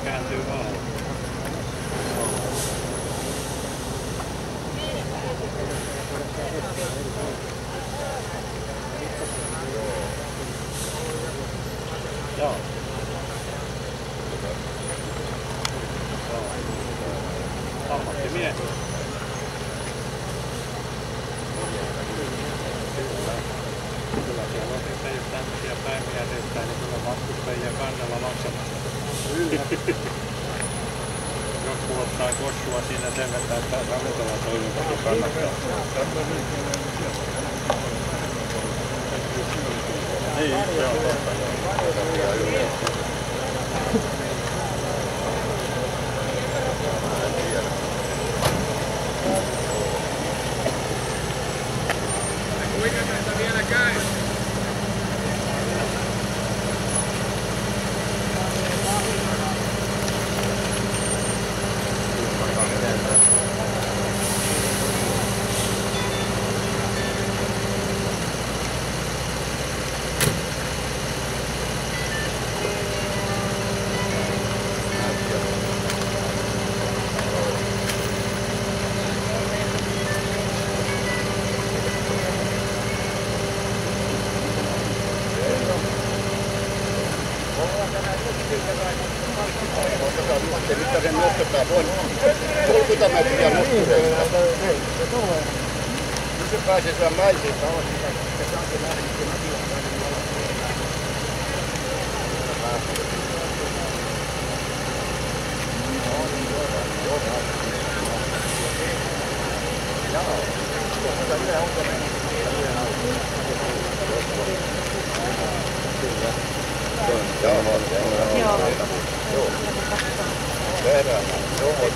kääntyy vaan. Joo. Ammattimies. Kyllä siellä on sitten just tämmöisiä päiviä tehtää, niin kyllä matkustajia kannella maksamassa. Kyllä. Joku ottaa kossua siinä sen verran, että ravintola toimintakin kannattaa. Niin, se on totta. Kuinka näitä vielä käy? Mitä sen nostetaan? Se on 30 metriä nostureista. Nyt se pääsee siellä mäisiin taas. Joo. Tehdään. Joo.